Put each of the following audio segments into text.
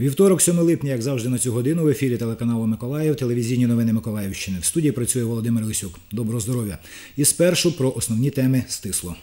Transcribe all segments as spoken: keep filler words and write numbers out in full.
Вівторок, сьомого липня, як завжди на цю годину, в ефірі телеканалу «Миколаїв», телевізійні новини Миколаївщини. В студії працює Володимир Лисюк. Доброго здоров'я. І спершу про основні теми стисло.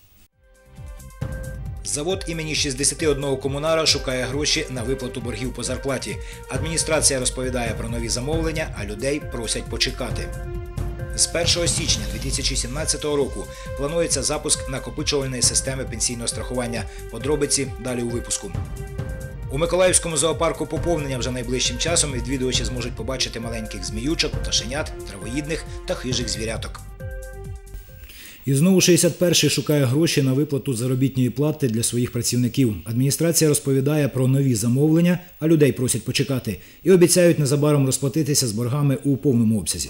Завод імені шістдесят один комунара шукає гроші на виплату боргів по зарплаті. Адміністрація розповідає про нові замовлення, а людей просять почекати. З першого січня дві тисячі сімнадцятого року планується запуск накопичувальної системи пенсійного страхування. Подробиці далі у випуску. У Миколаївському зоопарку поповнення вже найближчим часом. Відвідувачі зможуть побачити маленьких зміючок, пташенят, травоїдних та хижих звіряток. І знову шістдесят перший шукає гроші на виплату заробітної плати для своїх працівників. Адміністрація розповідає про нові замовлення, а людей просять почекати. І обіцяють незабаром розплатитися з боргами у повному обсязі.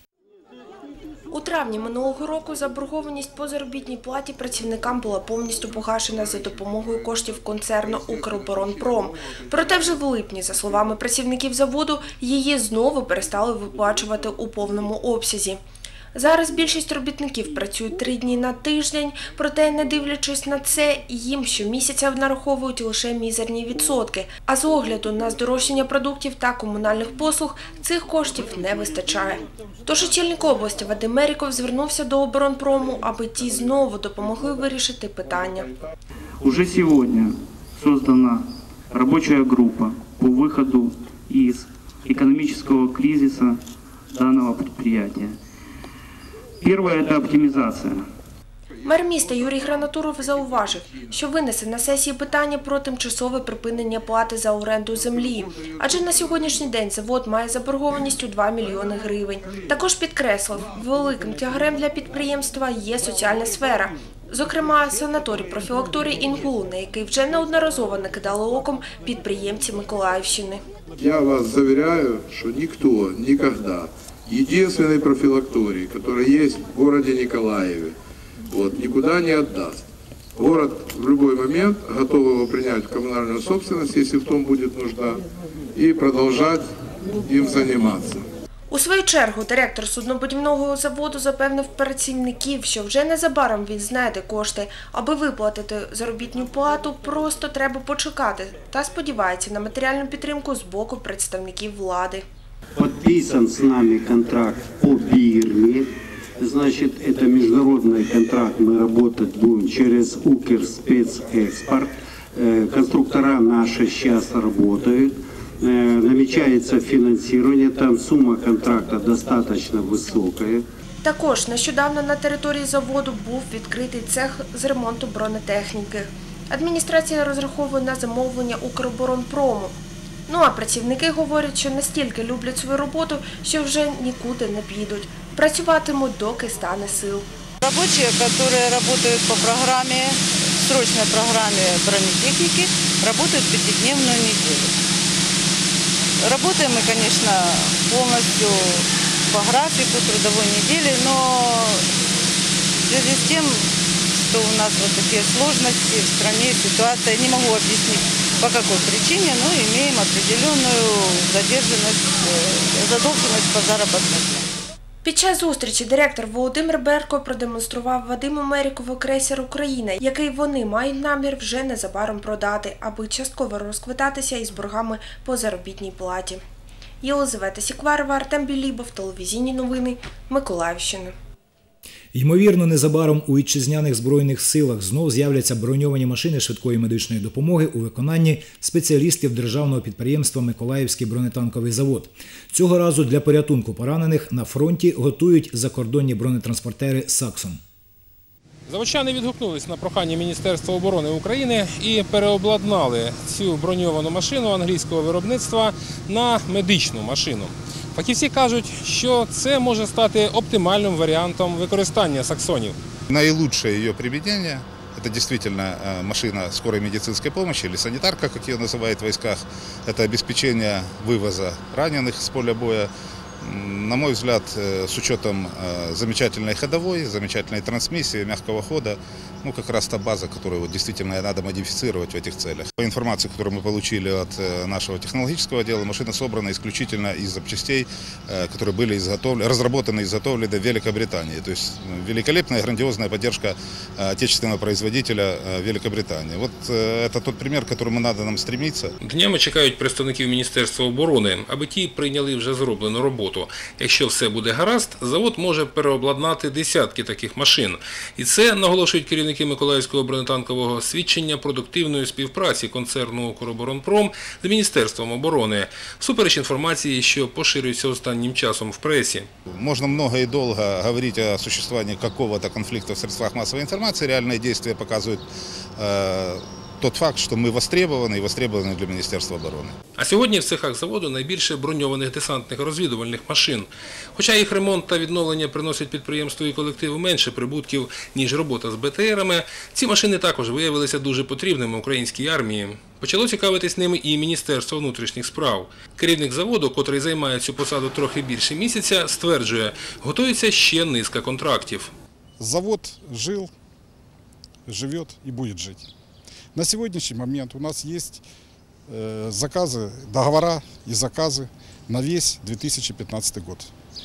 У травні минулого року заборгованість по заробітній платі працівникам була повністю погашена за допомогою коштів концерну «Укроборонпром». Проте вже в липні, за словами працівників заводу, її знову перестали виплачувати у повному обсязі. Зараз більшість робітників працюють три дні на тиждень, проте, не дивлячись на це, їм щомісяця нараховують лише мізерні відсотки. А з огляду на здорожчання продуктів та комунальних послуг цих коштів не вистачає. Тож очільник області Вадим Меріков звернувся до оборонпрому, аби ті знову допомогли вирішити питання. Уже сьогодні створена робоча група по виходу із економічного кризису даного підприємства. Перше – це оптимізація. Мер міста Юрій Гранатуров зауважив, що винесе на сесії питання про тимчасове припинення плати за оренду землі. Адже на сьогоднішній день завод має заборгованість у два мільйони гривень. Також підкреслив, великим тягарем для підприємства є соціальна сфера. Зокрема, санаторій-профілакторій «Інгул», на який вже неодноразово накидали оком підприємці Миколаївщини. Я вас завіряю, що ніхто ніколи единственный профилакторий, который есть в городе Николаеве, вот, никуда не отдаст. Город в любой момент готов его принять в коммунальную собственность, если в том будет нужда, и продолжать им заниматься. У свою чергу директор суднобудівного заводу запевнив працівників, що вже незабаром він знайде кошти. Аби виплатити заробітну плату, просто треба почекати та сподівається на матеріальну підтримку з боку представників влади. Подписан с нами контракт по Бирме, значит, это международный контракт, мы работать будем через Укрспецэкспорт, конструктора наши сейчас работают, намечается финансирование, там сумма контракта достаточно высокая. Також нещодавно на території заводу був відкритий цех з ремонту бронетехніки. Адміністрація розраховує на замовлення «Укроборонпрому». Ну а працівники говорять, що настільки люблять свою роботу, що вже нікуди не підуть. Працюватимуть, доки стане сил. Робочі, які працюють по програмі, срочній програмі бронетехніки, працюють п'ятидневну неділю. Працюємо ми, звісно, повністю по графіку трудової неділі, але в зв'язку з тим, что у нас вот такие сложности в стране, ситуация, я не могу объяснить, по какой причине, но имеем определенную задержанность, задолженность по заработной плате. Під час зустрічі директор Володимир Берко продемонстрував Вадиму Мерікову крейсер «Україна», який вони мають намір вже незабаром продати, аби частково розквитатися із боргами по заробітній платі. Єлизавета Сікварова, Артем Білібов, телевізійні новини Миколаївщини. Ймовірно, незабаром у вітчизняних Збройних силах знов з'являться броньовані машини швидкої медичної допомоги у виконанні спеціалістів державного підприємства «Миколаївський бронетанковий завод». Цього разу для порятунку поранених на фронті готують закордонні бронетранспортери «Саксон». Заводчани відгукнулись на прохання Міністерства оборони України і переобладнали цю броньовану машину англійського виробництва на медичну машину. Фахівці кажуть, що це може стати оптимальним варіантом використання «Саксонів». Наилучшее ее применение – это действительно машина скорой медицинской помощи или санитарка, как ее называют в войсках. Это обеспечение вывоза раненых с поля боя На мой взгляд, с учетом замечательной ходовой, замечательной трансмиссии, мягкого хода, ну, как раз та база, которую вот действительно надо модифицировать в этих целях. По информации, которую мы получили от нашего технологического отдела, машина собрана исключительно из запчастей, которые были изготовлены, разработаны и изготовлены в Великобритании. То есть великолепная, грандиозная поддержка отечественного производителя Великобритании. Вот это тот пример, к которому надо нам стремиться. Днями чекають представників Міністерства оборони, аби ті прийняли вже зроблену роботу. Якщо все буде гаразд, завод може переобладнати десятки таких машин. І це, наголошують керівники Миколаївського бронетанкового, свідчення продуктивної співпраці концерну «Укроборонпром» з Міністерством оборони, всупереч інформації, що поширюється останнім часом в пресі. Можно много и долго говорить о существовании какого-то конфликта в средствах массовой информации. Реальные действия показывают э, тот факт, что мы востребованы и востребованы для Министерства обороны. А сьогодні в цехах заводу найбільше броньованих десантних розвідувальних машин. Хоча їх ремонт та відновлення приносять підприємству і колективу менше прибутків, ніж робота з Б Т Рами, ці машини також виявилися дуже потрібними українській армії. Почало цікавитись ними і Міністерство внутрішніх справ. Керівник заводу, котрий займає цю посаду трохи більше місяця, стверджує, готується ще низка контрактів. Завод жил, живет и будет жить. На сегодняшний момент у нас есть заказы, договора и заказы на весь две тысячи пятнадцатый год.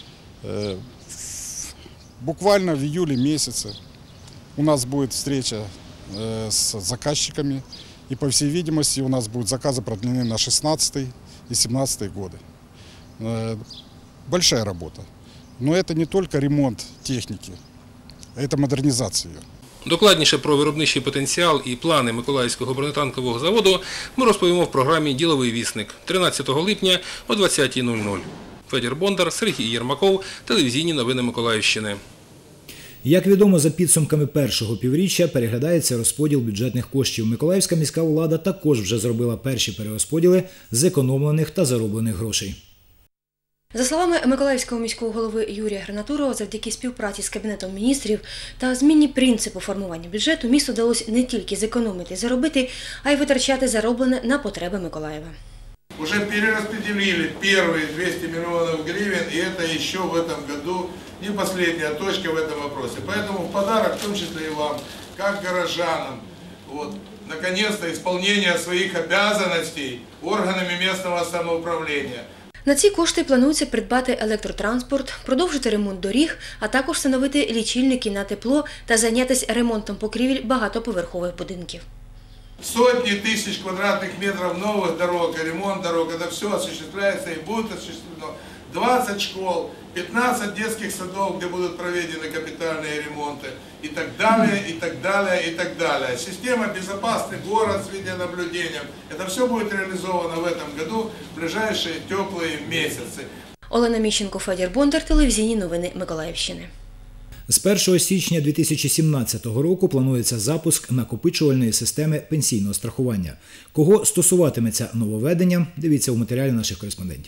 Буквально в июле месяце у нас будет встреча с заказчиками, и, по всей видимости, у нас будут заказы продлены на шестнадцатый и семнадцатый годы. Большая работа. Но это не только ремонт техники, это модернизация ее. Докладніше про виробничий потенціал і плани Миколаївського бронетанкового заводу ми розповімо в програмі «Діловий вісник» тринадцятого липня о двадцятій нуль нуль. Федір Бондар, Сергій Єрмаков, телевізійні новини Миколаївщини. Як відомо, за підсумками першого півріччя переглядається розподіл бюджетних коштів. Миколаївська міська влада також вже зробила перші перерозподіли зекономлених та зароблених грошей. За словами Миколаївського міського голови Юрія Гранатурова, завдяки співпраці з Кабінетом міністрів та зміні принципу формування бюджету місту вдалося не тільки зекономити і заробити, а й витрачати зароблене на потреби Миколаєва. Уже перераспределили первые двести миллионов гривен, и это еще в этом году не последняя точка в этом вопросе. Поэтому в подарок, в том числе и вам, как горожанам, вот, наконец-то исполнение своих обязанностей органами местного самоуправления. На ці кошти планується придбати електротранспорт, продовжити ремонт доріг, а також встановити лічильники на тепло та зайнятися ремонтом покрівель багатоповерхових будинків. Сотни тысяч квадратных метров новых дорог, ремонт дорог, это все осуществляется и будет осуществлено. двадцать школ, пятнадцать детских садов, где будут проведены капитальные ремонты и так далее, и так далее, и так далее. Система «Безопасный город» с видеонаблюдением. Это все будет реализовано в этом году, в ближайшие теплые месяцы. Олена Міщенко, Федір Бондар, телевізійні новини Миколаївщини. З першого січня дві тисячі сімнадцятого року планується запуск накопичувальної системи пенсійного страхування. Кого стосуватиметься нововведення, дивіться у матеріалі наших кореспондентів.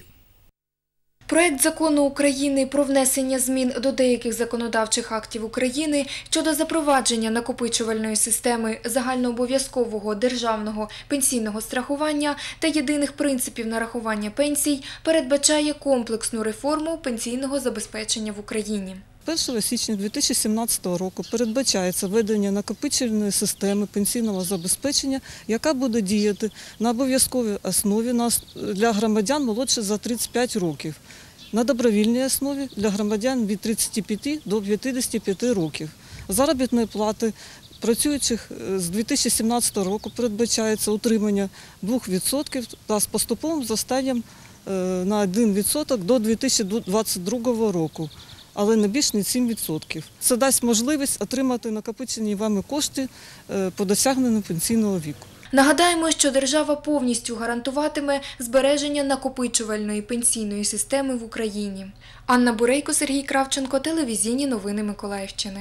Проект закону України про внесення змін до деяких законодавчих актів України щодо запровадження накопичувальної системи загальнообов'язкового державного пенсійного страхування та єдиних принципів нарахування пенсій передбачає комплексну реформу пенсійного забезпечення в Україні. першого січня дві тисячі сімнадцятого року передбачається введення накопичувальної системи пенсійного забезпечення, яка буде діяти на обов'язковій основі для громадян молодше за тридцять п'ять років, на добровільній основі для громадян від тридцяти п'яти до п'ятдесяти п'яти років. Заробітної плати працюючих з дві тисячі сімнадцятого року передбачається утримання двох відсотків та з поступовим зростанням на один відсоток до дві тисячі двадцять другого року. Але не більш ніж сім відсотків. Це дасть можливість отримати накопичені вами кошти по досягненню пенсійного віку. Нагадаємо, що держава повністю гарантуватиме збереження накопичувальної пенсійної системи в Україні. Анна Бурейко, Сергій Кравченко, телевізійні новини Миколаївщини.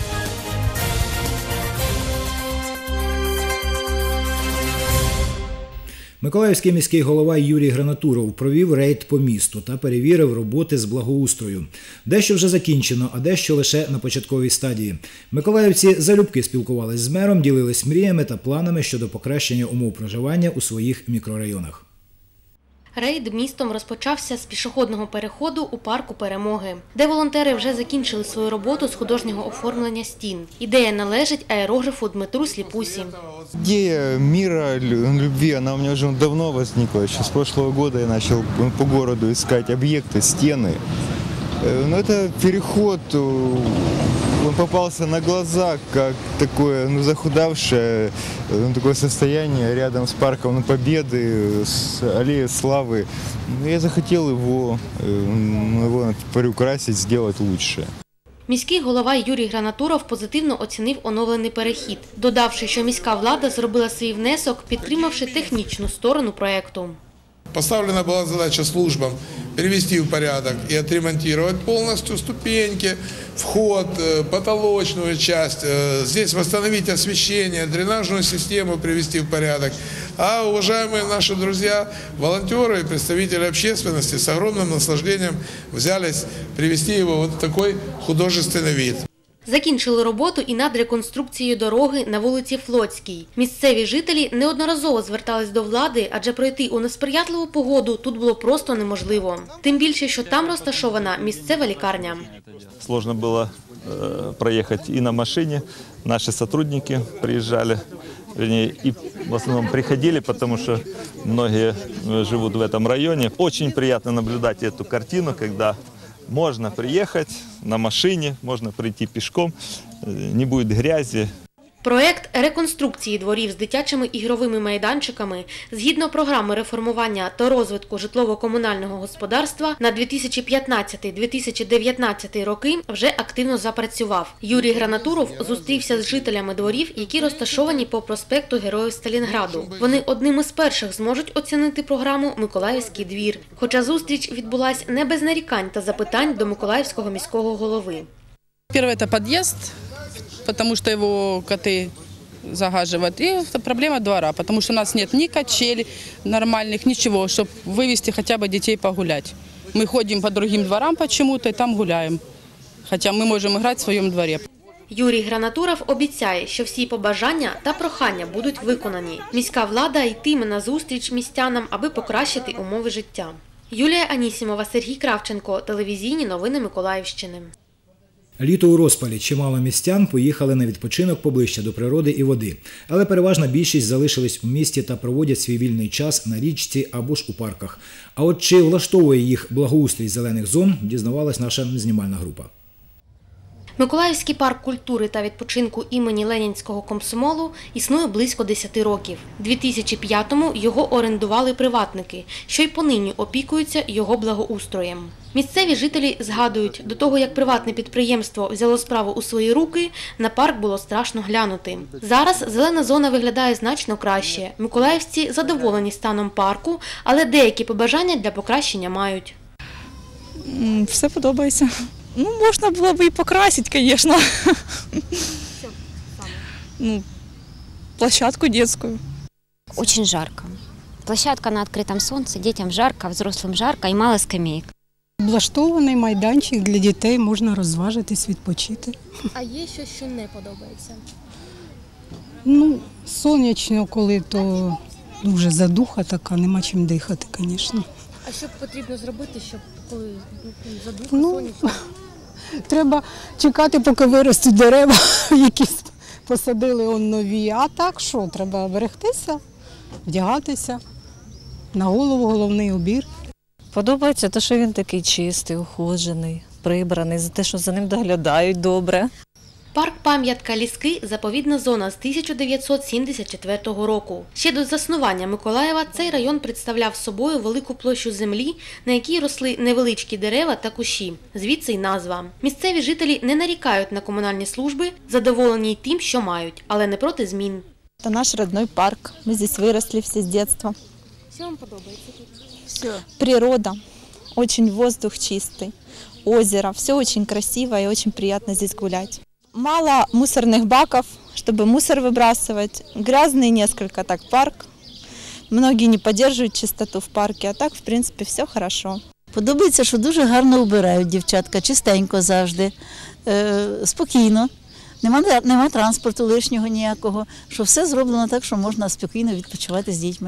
Миколаївський міський голова Юрій Гранатуров провів рейд по місту та перевірив роботи з благоустрою. Дещо вже закінчено, а дещо лише на початковій стадії. Миколаївці залюбки спілкувались з мером, ділились мріями та планами щодо покращення умов проживання у своїх мікрорайонах. Рейд містом розпочався з пішохідного переходу у парку Перемоги, де волонтери вже закінчили свою роботу з художнього оформлення стін. Ідея належить аерографу Дмитру Сліпусі. Идея мира, любви, она у меня уже давно возникла. Еще с прошлого года я начал по городу искать объекты, стены. Но это переход, он попался на глаза, как такое ну, захудавшее ну, такое состояние рядом с парком Победы, с аллеей Славы. Я захотел его, его приукрасить, сделать лучше. Міський голова Юрій Гранатуров позитивно оцінив оновлений перехід, додавши, що міська влада зробила свій внесок, підтримавши технічну сторону проєкту. Поставлена была задача службам привести в порядок и отремонтировать полностью ступеньки, вход, потолочную часть, здесь восстановить освещение, дренажную систему привести в порядок. А уважаемые наши друзья, волонтеры и представители общественности с огромным наслаждением взялись привести его вот в такой художественный вид. Закінчили роботу і над реконструкцією дороги на вулиці Флотській. Місцеві жителі неодноразово звертались до влади, адже пройти у несприятливу погоду тут було просто неможливо. Тим більше, що там розташована місцева лікарня. Сложно было проехать и на машине. Наши сотрудники приезжали, вернее, и в основном приходили, потому что многие живут в этом районе. Очень приятно наблюдать эту картину, когда можно приехать на машине, можно прийти пешком, не будет грязи. Проєкт реконструкції дворів з дитячими ігровими майданчиками згідно програми реформування та розвитку житлово-комунального господарства на дві тисячі п'ятнадцятий - дві тисячі дев'ятнадцятий роки вже активно запрацював. Юрій Гранатуров зустрівся з жителями дворів, які розташовані по проспекту Героїв Сталінграду. Вони одними з перших зможуть оцінити програму «Миколаївський двір». Хоча зустріч відбулась не без нарікань та запитань до Миколаївського міського голови. Перше – це під'їзд, потому что его коты загаживают. И проблема двора, потому что у нас нет ни качелей нормальных, ничего, чтобы вывести хотя бы детей погулять. Мы ходим по другим дворам почему-то и там гуляем, хотя мы можем играть в своем дворе. Юрій Гранатуров обіцяє, що всі побажання та прохання будуть виконані. Міська влада йтиме на зустріч містянам, аби покращити умови життя. Юлія Анісімова, Сергій Кравченко. Телевізійні новини Миколаївщини. Літо у розпалі. Чимало містян поїхали на відпочинок поближче до природи і води. Але переважна більшість залишились у місті та проводять свій вільний час на річці або ж у парках. А от чи влаштовує їх благоустрій зелених зон, дізнавалась наша знімальна група. Миколаївський парк культури та відпочинку імені Ленінського комсомолу існує близько десяти років. У дві тисячі п'ятому його орендували приватники, що й понині опікуються його благоустроєм. Місцеві жителі згадують, до того як приватне підприємство взяло справу у свої руки, на парк було страшно глянути. Зараз зелена зона виглядає значно краще. Миколаївці задоволені станом парку, але деякі побажання для покращення мають. Все подобається. Ну, можна було б і покрасити, звісно. Ну, площадку детскую. Очень жарко. Площадка на открытом солнце, детям жарко, взрослым жарко и мало скамеек. Облаштований майданчик для дітей, можна розважитись, відпочити. А є щось, що не подобається? Ну, сонячно, коли то дуже задуха така, нема чим дихати, звісно. А що потрібно зробити, щоб коли задуха, ну, сонячно? Треба чекати, поки виростуть дерева, які посадили он нові. А так що, треба берегтися, вдягатися, на голову головний убір. Подобається те, що він такий чистий, ухожений, прибраний, за те, що за ним доглядають добре. Парк-пам'ятка Ліски – заповідна зона з тисяча дев'ятсот сімдесят четвертого року. Ще до заснування Миколаєва цей район представляв собою велику площу землі, на якій росли невеличкі дерева та кущі. Звідси й назва. Місцеві жителі не нарікають на комунальні служби, задоволені й тим, що мають, але не проти змін. Це наш родной парк. Ми тут виросли всі з дитинства. Що вам подобається тут? Все. Природа. Очень воздух чистый. Озеро. Все очень красиво и очень приятно здесь гулять. Мало мусорных баков, чтобы мусор выбрасывать. Грязный несколько, так парк. Многие не поддерживают чистоту в парке, а так, в принципе, все хорошо. Подобається, що дуже гарно убирають дівчатка, чистенько завжди, е, спокійно. Нема, нема транспорту лишнього ніякого, що все зроблено так, що можна спокійно відпочивати з дітьми.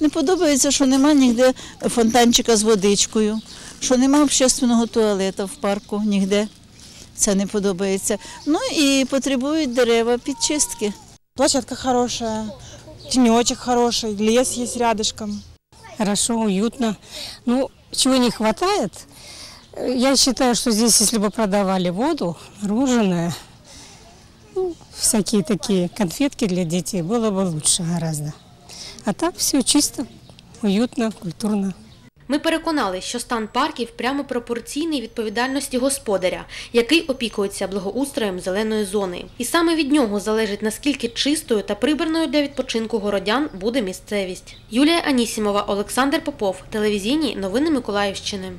Не подобається, що нема ніде фонтанчика з водичкою, що нема общественного туалету в парку ніде. Це не подобається. Ну і потребують дерева підчистки. Площадка хорошая, тенечек хороший, лес есть рядышком. Хорошо, уютно. Ну, чего не хватает? Я считаю, что здесь, если бы продавали воду, мороженое, ну, всякие такие конфетки для детей, было бы лучше гораздо. А так все чисто, уютно, культурно. Ми переконали, що стан парків прямо пропорційний відповідальності господаря, який опікується благоустроєм зеленої зони. І саме від нього залежить, наскільки чистою та прибраною для відпочинку городян буде місцевість. Юлія Анісімова, Олександр Попов. Телевізійні новини Миколаївщини.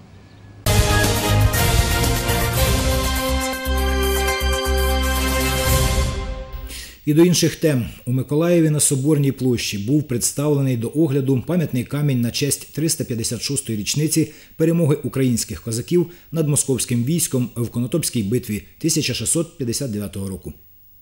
І до інших тем. У Миколаєві на Соборній площі був представлений до огляду пам'ятний камінь на честь триста п'ятдесят шостої річниці перемоги українських козаків над московським військом в Конотопській битві тисяча шістсот п'ятдесят дев'ятого року.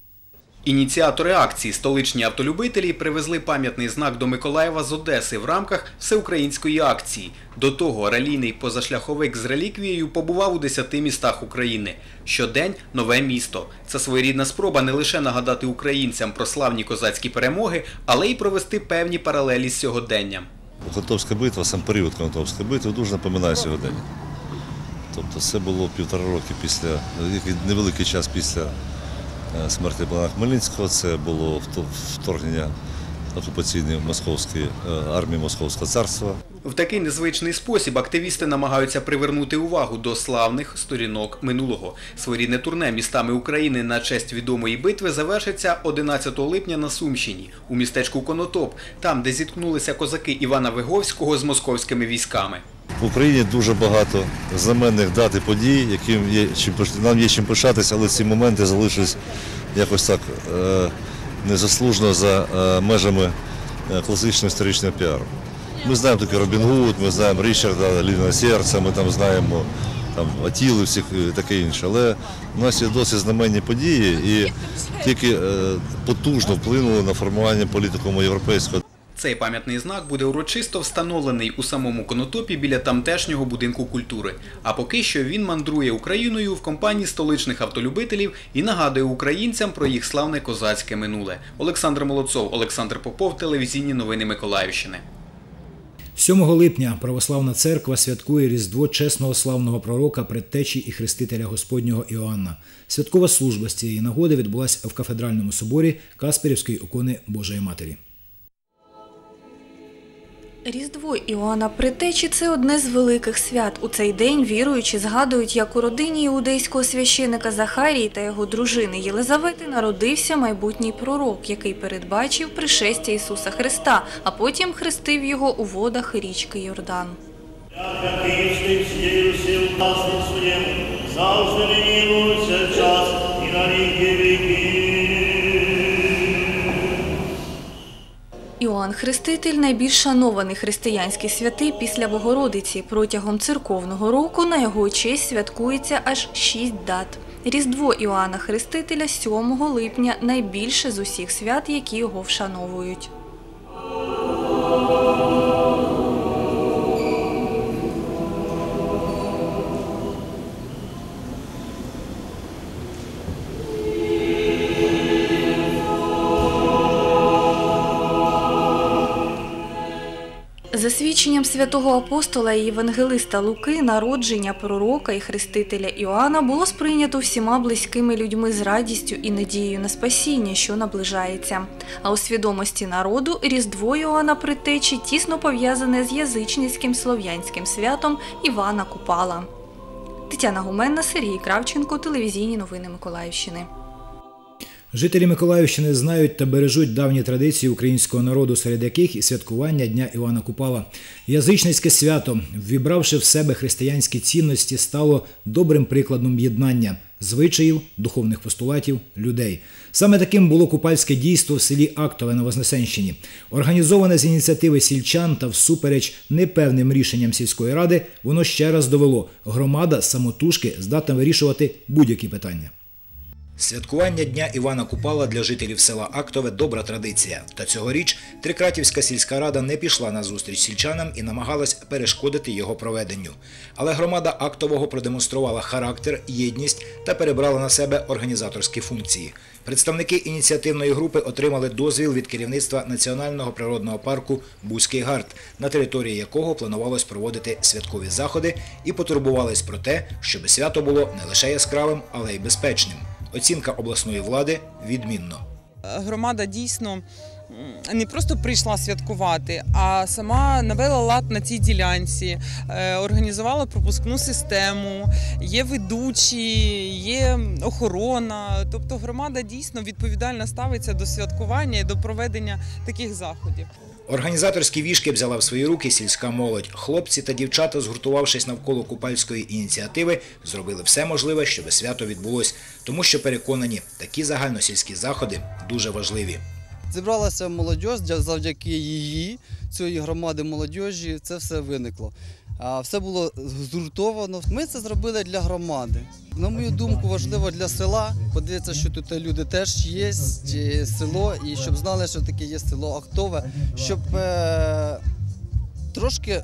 Ініціатори акції «Столичні автолюбителі» привезли пам'ятний знак до Миколаєва з Одеси в рамках всеукраїнської акції. До того ралійний позашляховик з реліквією побував у десяти містах України. Щодень – нове місто. Це своєрідна спроба не лише нагадати українцям про славні козацькі перемоги, але й провести певні паралелі з сьогоденням. Конотопська битва, сам період Конотопської битви дуже напоминає сьогодення. Тобто це було півтора роки після, невеликий час після смерті Богдана Хмельницького, це було вторгнення окупаційної московської армії Московського царства. В такий незвичний спосіб активісти намагаються привернути увагу до славних сторінок минулого. Своєрідне турне містами України на честь відомої битви завершиться одинадцятого липня на Сумщині, у містечку Конотоп, там, де зіткнулися козаки Івана Виговського з московськими військами. В Україні дуже багато знаменних дат і подій, яким є, чим, нам є чим пишатися, але ці моменти залишились якось так е, незаслужено за е, межами е, класичного історичного піару. Ми знаємо таки Робін Гуд, ми знаємо Річарда, Львівне серце, ми там знаємо там, Атілу, всіх і таке інше. Але у нас є досить знаменні події і тільки е, потужно вплинули на формування політикуму європейського. Цей пам'ятний знак буде урочисто встановлений у самому Конотопі біля тамтешнього будинку культури. А поки що він мандрує Україною в компанії столичних автолюбителів і нагадує українцям про їх славне козацьке минуле. Олександр Молодцов, Олександр Попов, телевізійні новини Миколаївщини. сьомого липня Православна церква святкує Різдво чесного славного пророка, предтечі і хрестителя Господнього Іоанна. Святкова служба з цієї нагоди відбулася в кафедральному соборі Касперівської ікони Божої Матері. Різдво Іоанна Предтечі – це одне з великих свят. У цей день віруючі згадують, як у родині іудейського священика Захарії та його дружини Єлизавети народився майбутній пророк, який передбачив пришестя Ісуса Христа, а потім хрестив його у водах річки Йордан. Іоанн Хреститель – найбільш шанований християнський святий після Богородиці. Протягом церковного року на його честь святкується аж шість дат. Різдво Іоанна Хрестителя сьомого липня – найбільше з усіх свят, які його вшановують. За свідченням святого апостола і євангелиста Луки, народження пророка і хрестителя Іоанна було сприйнято всіма близькими людьми з радістю і надією на спасіння, що наближається. А у свідомості народу Різдво Іоанна Предтечі тісно пов'язане з язичницьким слов'янським святом Івана Купала. Тетяна Гуменна, Сергій Кравченко, телевізійні новини Миколаївщини. Жителі Миколаївщини знають та бережуть давні традиції українського народу, серед яких і святкування Дня Івана Купала. Язичницьке свято, ввібравши в себе християнські цінності, стало добрим прикладом єднання звичаїв, духовних постулатів, людей. Саме таким було купальське дійство в селі Актове на Вознесенщині. Організоване з ініціативи сільчан та всупереч непевним рішенням сільської ради, воно ще раз довело – громада самотужки здатна вирішувати будь-які питання. Святкування Дня Івана Купала для жителів села Актове – добра традиція. Та цьогоріч Трикратівська сільська рада не пішла на зустріч сільчанам і намагалась перешкодити його проведенню. Але громада Актового продемонструвала характер, єдність та перебрала на себе організаторські функції. Представники ініціативної групи отримали дозвіл від керівництва Національного природного парку «Бузький Гард», на території якого планувалось проводити святкові заходи, і потурбувались про те, щоб свято було не лише яскравим, але й безпечним. Оцінка обласної влади – відмінно. Громада дійсно не просто прийшла святкувати, а сама навела лад на цій ділянці, організувала пропускну систему, є ведучі, є охорона. Тобто громада дійсно відповідально ставиться до святкування і до проведення таких заходів. Організаторські вішки взяла в свої руки сільська молодь. Хлопці та дівчата, згуртувавшись навколо купальської ініціативи, зробили все можливе, щоб свято відбулось. Тому що переконані, такі загальносільські заходи дуже важливі. Зібралася молодь, завдяки її, цієї громади молодіжі, це все виникло. Все було згуртовано. Ми це зробили для громади. На мою думку, важливо для села. Подивитися, що тут люди теж є, село, і щоб знали, що таке є село Актове, щоб е, трошки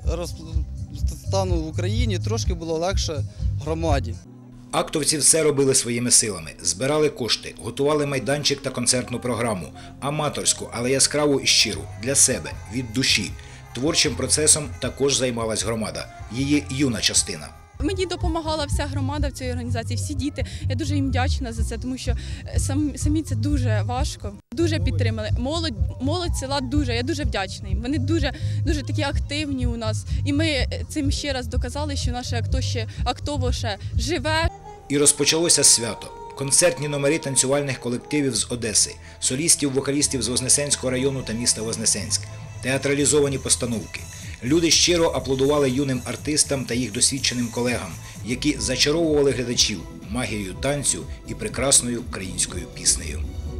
стану в Україні, трошки було легше громаді. Актовці все робили своїми силами. Збирали кошти, готували майданчик та концертну програму. Аматорську, але яскраву і щиру. Для себе, від душі. Творчим процесом також займалась громада. Її юна частина. Мені допомагала вся громада в цій організації, всі діти. Я дуже їм вдячна за це, тому що самі це дуже важко. Дуже підтримали. Молодь, молодь села дуже, я дуже вдячна їм. Вони дуже, дуже такі активні у нас. І ми цим ще раз доказали, що наше Акто ще, Актово ще живе. І розпочалося свято. Концертні номери танцювальних колективів з Одеси, солістів-вокалістів з Вознесенського району та міста Вознесенськ, театралізовані постановки. Люди щиро аплодували юним артистам та їх досвідченим колегам, які зачаровували глядачів магією танцю і прекрасною українською піснею.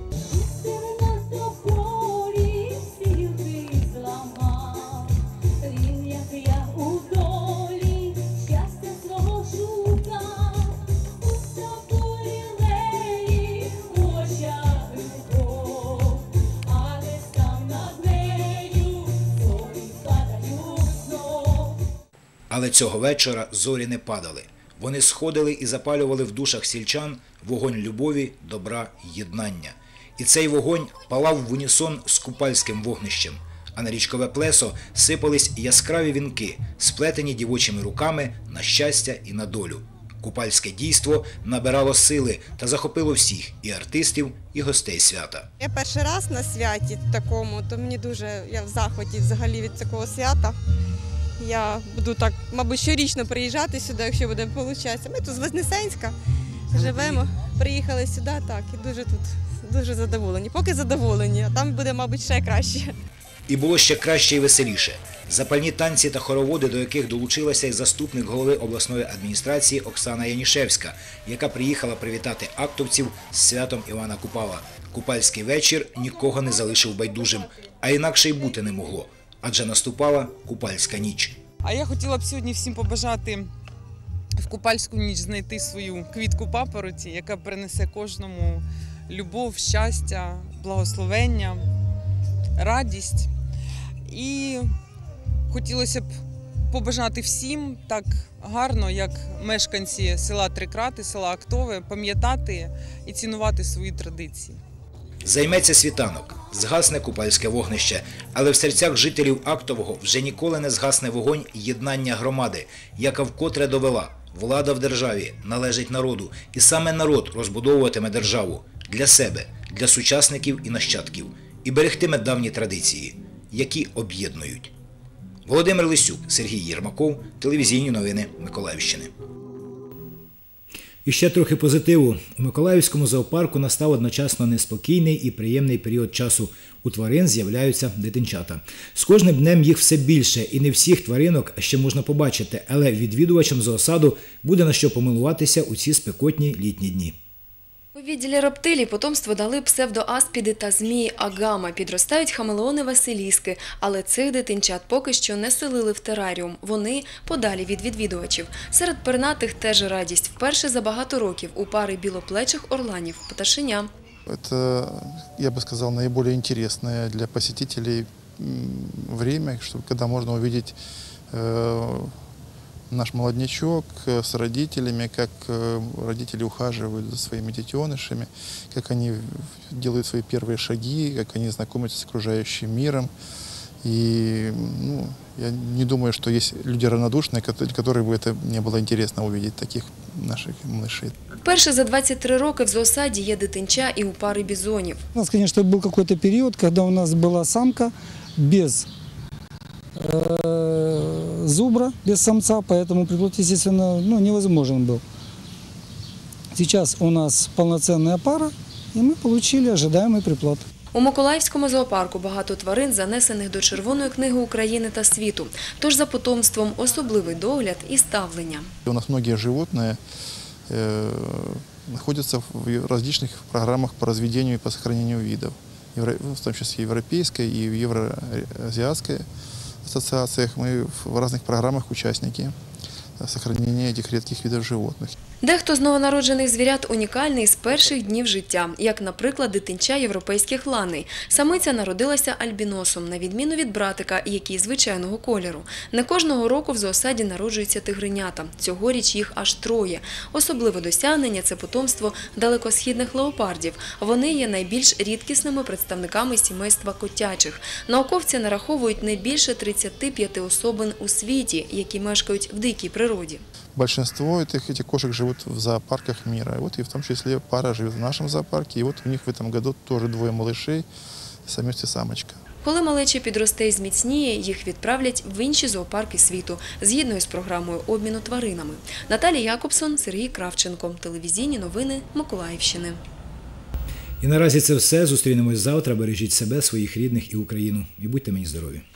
Але цього вечора зорі не падали. Вони сходили і запалювали в душах сільчан вогонь любові, добра, єднання. І цей вогонь палав в унісон з купальським вогнищем. А на річкове плесо сипались яскраві вінки, сплетені дівочими руками на щастя і на долю. Купальське дійство набирало сили та захопило всіх – і артистів, і гостей свята. Я перший раз на святі такому, то мені дуже, я в захваті взагалі від такого свята. Я буду так, мабуть, щорічно приїжджати сюди, якщо буде виходити. Ми тут з Вознесенська живемо, приїхали сюди, так, і дуже тут, дуже задоволені. Поки задоволені, а там буде, мабуть, ще краще. І було ще краще і веселіше. Запальні танці та хороводи, до яких долучилася й заступник голови обласної адміністрації Оксана Янішевська, яка приїхала привітати актовців з святом Івана Купала. Купальський вечір нікого не залишив байдужим, а інакше й бути не могло. Адже наступала Купальська ніч. А я хотіла б сьогодні всім побажати в Купальську ніч знайти свою квітку папороті, яка принесе кожному любов, щастя, благословення, радість. І хотілося б побажати всім так гарно, як мешканці села Трикрати, села Актове, пам'ятати і цінувати свої традиції. Займеться світанок, згасне купальське вогнище, але в серцях жителів Актового вже ніколи не згасне вогонь єднання громади, яка вкотре довела – влада в державі належить народу, і саме народ розбудовуватиме державу для себе, для сучасників і нащадків, і берегтиме давні традиції, які об'єднують. Володимир Лисюк, Сергій Єрмаков, телевізійні новини Миколаївщини. І ще трохи позитиву. У Миколаївському зоопарку настав одночасно неспокійний і приємний період часу. У тварин з'являються дитинчата. З кожним днем їх все більше, і не всіх тваринок ще можна побачити, але відвідувачам зоосаду буде на що помилуватися у ці спекотні літні дні. У відділі рептилій потомство дали псевдоаспіди та змії агама. Підростають хамелеони-василіски, але цих дитинчат поки що не селили в тераріум. Вони подалі від відвідувачів. Серед пернатих теж радість. Вперше за багато років у пари білоплечих орланів – пташеня. Это, я бы сказал, наиболее интересное для посетителей время, чтобы, когда можно увидеть э, наш молоднячок с родителями, как э, родители ухаживают за своими детенышами, как они делают свои первые шаги, как они знакомятся с окружающим миром. И ну, я не думаю, что есть люди равнодушные, которым бы это не было интересно увидеть, таких наших малышей. Вперше за двадцять три роки в зоосаді є дитинча і у пари бізонів. У нас, конечно, был какой-то период, когда у нас была самка без э, зубра, без самца, поэтому приплод, естественно, ну, невозможен был. Сейчас у нас полноценная пара, и мы получили ожидаемый приплод. У Миколаївському зоопарку багато тварин, занесених до Червоної книги України та світу. Тож за потомством особливий догляд і ставлення. У нас многие животные э, находятся в различных программах по разведению и по сохранению видов. В том числе европейской и в евроазиатской ассоциациях. Мы в разных программах участники сохранения этих редких видов животных. Дехто з новонароджених звірят унікальний з перших днів життя, як, наприклад, дитинча європейських ланей. Самиця народилася альбіносом, на відміну від братика, який звичайного кольору. Не кожного року в зоосаді народжуються тигренята. Цьогоріч їх аж троє. Особливе досягнення – це потомство далекосхідних леопардів. Вони є найбільш рідкісними представниками сімейства котячих. Науковці нараховують не більше тридцяти п'яти особин у світі, які мешкають в дикій природі. Большинство этих, этих кошек живут в зоопарках мира. Вот и в том числе пара живет в нашем зоопарке. И вот у них в этом году тоже двое малышей, самец и самочка. Коли малеча підросте і зміцніє, їх відправлять в інші зоопарки світу, згідно із програмою обміну тваринами. Наталія Якобсон, Сергій Кравченко. Телевізійні новини Миколаївщини. І наразі це все. Зустрінемось завтра. Бережіть себе, своїх рідних і Україну. І будьте мені здорові.